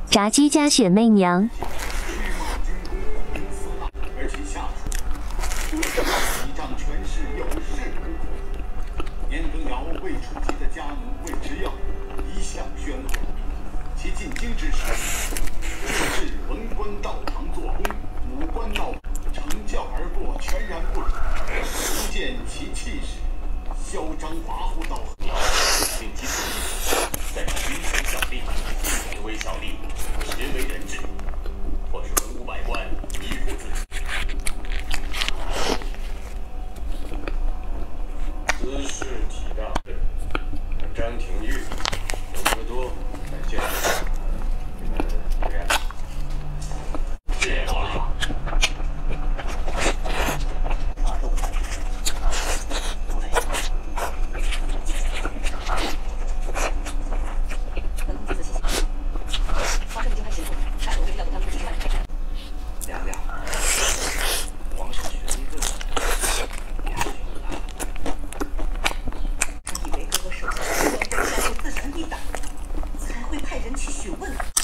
炸鸡加雪媚娘。 而其下属倚仗权势有势。年羹尧未出击的家奴魏之耀一向宣和，其进京之时，正是文官道堂做工，武官闹乘轿而过，全然不理。足见其气势嚣张跋扈到何，令其自意在群臣效力，临危效力，实为人质，或是文武百官依附自己。 兹事体大，张廷玉、隆科多来见你们两人。 谢皇上。娘娘，皇上选一个，你还选了。 我以为哥哥手下的官员自强一党，才会派人去询问。